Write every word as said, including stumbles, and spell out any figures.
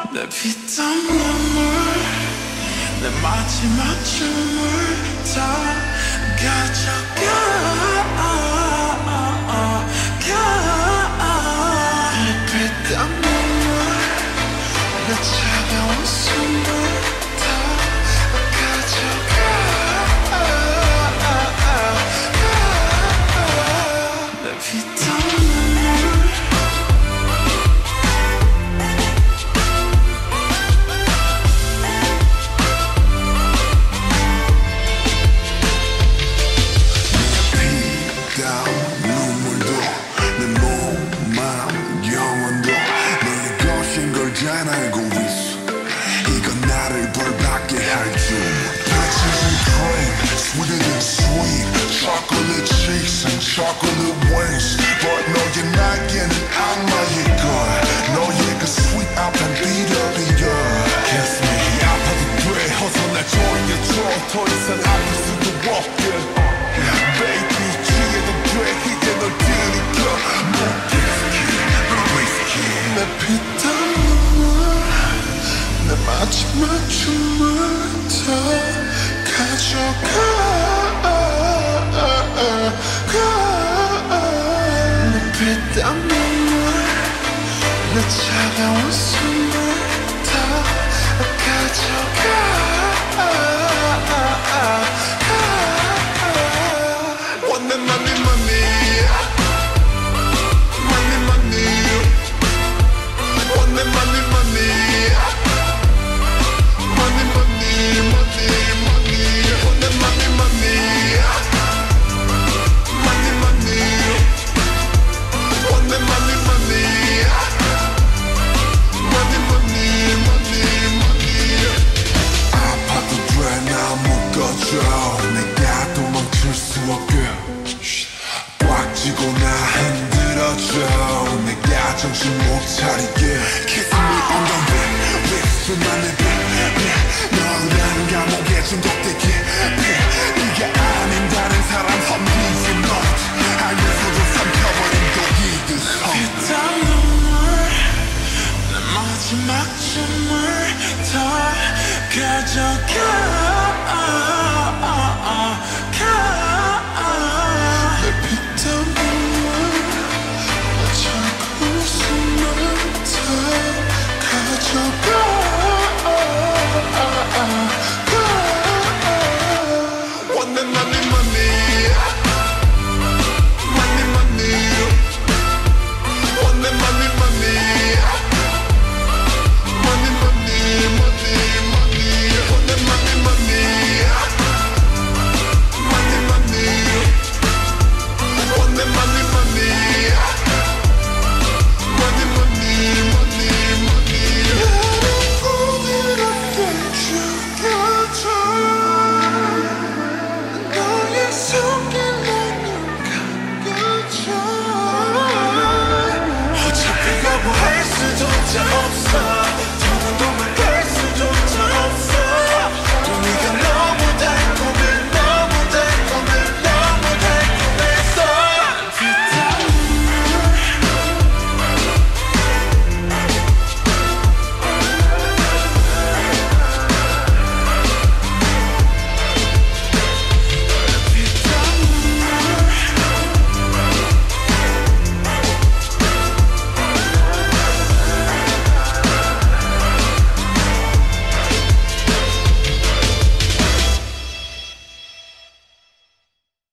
내 피땀 눈물 내 마지막 춤을 다 가져가 내 피땀 눈물 내 차가운 숨을 다 가져가 내 피땀 눈물 잘 알고 있어 이건 나를 벌받게 할줄 Purchasing cream, sweeter than sweet Chocolate cheeks and chocolate wings But 너의 날개는 악마일 걸 너의 그 sweet 앞엔 비려비려 Kiss me 아파도 돼 어서 날 조여줘 더 이상 아플 수도 없게 Baby 취해도 돼 이제 널 들이켜 너 whiskey, 너 whiskey 내 피땀 내 마지막 춤을 다 가져가 내 피땀 눈물 내 차가운 숨을 다 가져가 원내 money money money money 원내 money money Money, money, money, money. Want the money, money. Money, money. Want the money, money. Money, money, money, money. 아파도 돼, 나 묶어줘. 내가 도망칠 수 없게. 꽉 쥐고 나 흔들어줘. 내가 정신 못 차리게. Kiss me on the lip, lips 내 배. 너란 감옥에 중독되게 네가 아닌 다른 사람 섬기지 너 알면서도 삼켜버린 독이듯 피땀 눈물 내 마지막 춤을 다 가져가